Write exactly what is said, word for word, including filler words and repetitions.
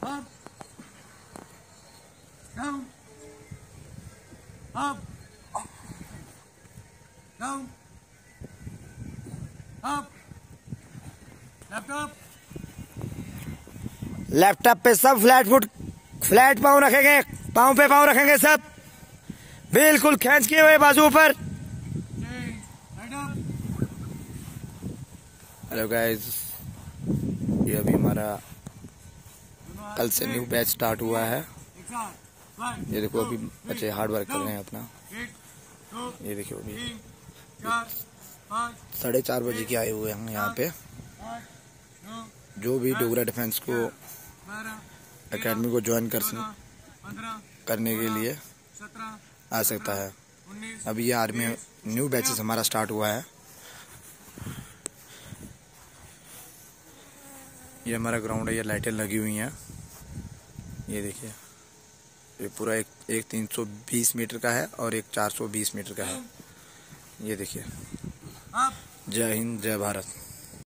up, down, up, down, up, left up. Laptop पे सब flat foot flat पाँव रखेंगे, पाँव पे पाँव रखेंगे सब, बिल्कुल खींच किए हुए बाजू ऊपर। हेलो गाइस, ये अभी हमारा कल से न्यू बैच स्टार्ट हुआ है। ये देखो अभी बच्चे हार्ड वर्क कर रहे हैं अपना। ये देखिए अभी साढ़े चार बजे के आए हुए हैं यहाँ पे। जो भी डोगरा डिफेंस को एकेडमी को ज्वाइन कर करने के लिए आ सकता है। अभी ये आर्मी न्यू बैचेस हमारा स्टार्ट हुआ है। ये हमारा ग्राउंड है, ये लाइटें लगी हुई हैं। ये देखिए, ये पूरा एक एक तीन सौ बीस मीटर का है और एक चार सौ बीस मीटर का है। ये देखिए। जय हिंद, जय भारत।